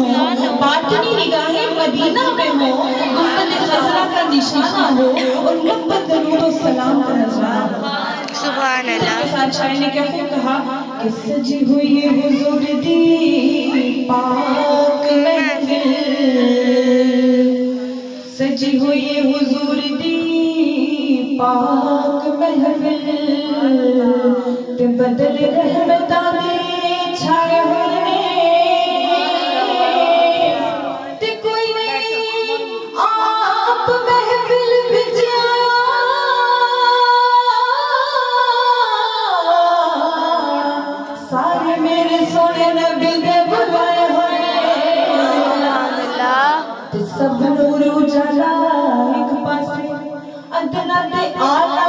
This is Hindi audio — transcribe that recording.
हो, बातनी निगाहें मदीना में हो, गुंबद खज़रा का निशाना हो और मुहब्बत दरूद और सलाम का नज़ारा हो। सुभान अल्लाह। के साथ शायर ने क्या कहा कि सजी हुई हुजूर दी पाक महफिल, सजी हुई हुजूर दी पाक महफिल, ते बदल रहमतां दे छाए होए ते कोई नहीं आप महफिल विच सारे मेरे सोने नबी दे बुलाए होए, सब नूर उजाला एक पासे अदना ते आला